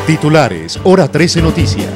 Titulares, Hora 13 Noticias.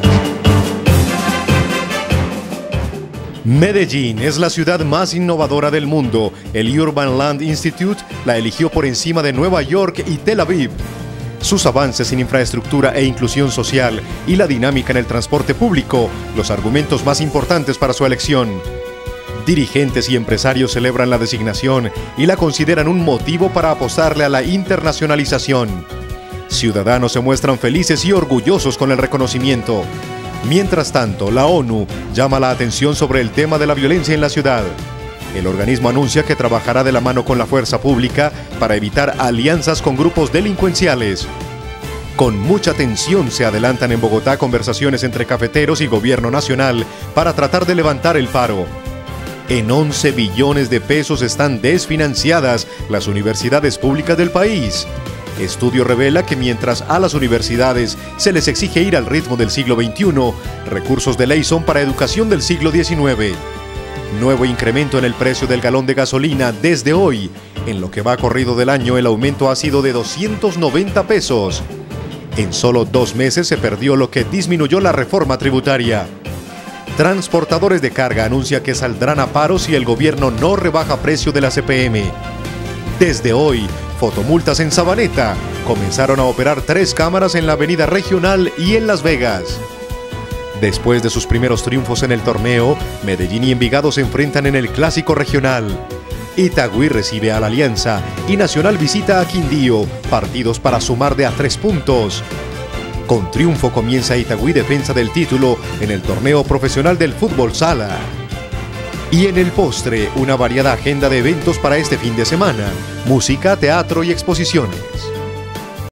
Medellín es la ciudad más innovadora del mundo. El Urban Land Institute la eligió por encima de Nueva York y Tel Aviv. Sus avances en infraestructura e inclusión social y la dinámica en el transporte público, los argumentos más importantes para su elección. Dirigentes y empresarios celebran la designación y la consideran un motivo para apostarle a la internacionalización. Ciudadanos se muestran felices y orgullosos con el reconocimiento. Mientras tanto, la ONU llama la atención sobre el tema de la violencia en la ciudad. El organismo anuncia que trabajará de la mano con la fuerza pública para evitar alianzas con grupos delincuenciales. Con mucha tensión se adelantan en Bogotá conversaciones entre cafeteros y gobierno nacional para tratar de levantar el paro. En 11 billones de pesos están desfinanciadas las universidades públicas del país. Estudio revela que mientras a las universidades se les exige ir al ritmo del siglo XXI, recursos de ley son para educación del siglo XIX. Nuevo incremento en el precio del galón de gasolina desde hoy. En lo que va corrido del año, el aumento ha sido de 290 pesos. En solo 2 meses se perdió lo que disminuyó la reforma tributaria. Transportadores de carga anuncia que saldrán a paro si el gobierno no rebaja precio de la CPM. Desde hoy, fotomultas en Sabaneta. Comenzaron a operar 3 cámaras en la avenida Regional y en Las Vegas. Después de sus primeros triunfos en el torneo, Medellín y Envigado se enfrentan en el Clásico Regional. Itagüí recibe a la Alianza y Nacional visita a Quindío, partidos para sumar de a 3 puntos. Con triunfo comienza Itagüí defensa del título en el torneo profesional del fútbol sala. Y en el postre, una variada agenda de eventos para este fin de semana: música, teatro y exposiciones.